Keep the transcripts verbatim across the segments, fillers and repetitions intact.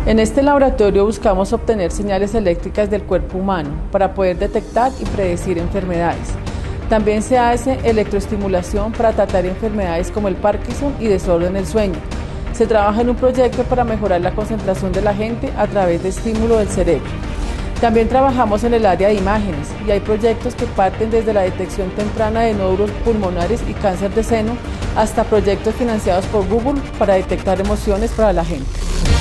En este laboratorio buscamos obtener señales eléctricas del cuerpo humano para poder detectar y predecir enfermedades. También se hace electroestimulación para tratar enfermedades como el Parkinson y desorden del sueño. Se trabaja en un proyecto para mejorar la concentración de la gente a través de estímulo del cerebro. También trabajamos en el área de imágenes y hay proyectos que parten desde la detección temprana de nódulos pulmonares y cáncer de seno hasta proyectos financiados por Google para detectar emociones para la gente.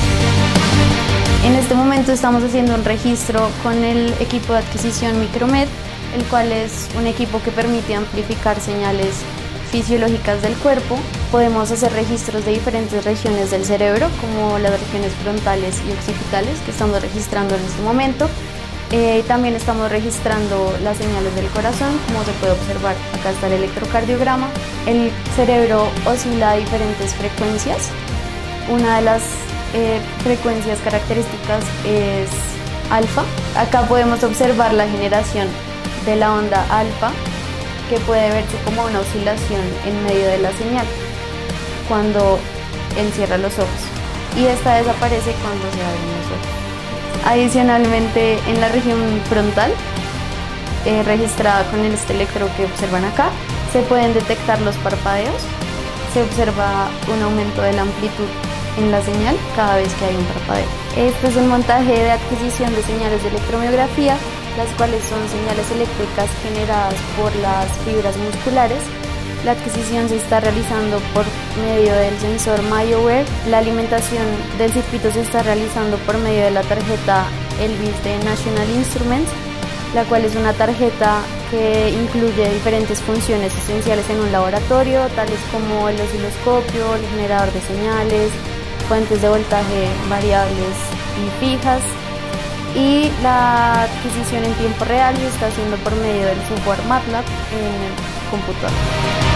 En este momento estamos haciendo un registro con el equipo de adquisición Micromed, el cual es un equipo que permite amplificar señales fisiológicas del cuerpo. Podemos hacer registros de diferentes regiones del cerebro, como las regiones frontales y occipitales, que estamos registrando en este momento. Eh, también estamos registrando las señales del corazón, como se puede observar, acá está el electrocardiograma. El cerebro oscila a diferentes frecuencias. Una de las eh, frecuencias características es alfa. Acá podemos observar la generación de la onda alfa, que puede verse como una oscilación en medio de la señal cuando él cierra los ojos, y esta desaparece cuando se abren los ojos. Adicionalmente, en la región frontal, eh, registrada con este electro que observan acá, se pueden detectar los parpadeos. Se observa un aumento de la amplitud en la señal cada vez que hay un parpadeo. Este es un montaje de adquisición de señales de electromiografía, las cuales son señales eléctricas generadas por las fibras musculares. La adquisición se está realizando por medio del sensor MyoWare. La alimentación del circuito se está realizando por medio de la tarjeta Elvis de National Instruments, la cual es una tarjeta que incluye diferentes funciones esenciales en un laboratorio, tales como el osciloscopio, el generador de señales, fuentes de voltaje variables y fijas. Y la adquisición en tiempo real se está haciendo por medio del software MATLAB en el computador.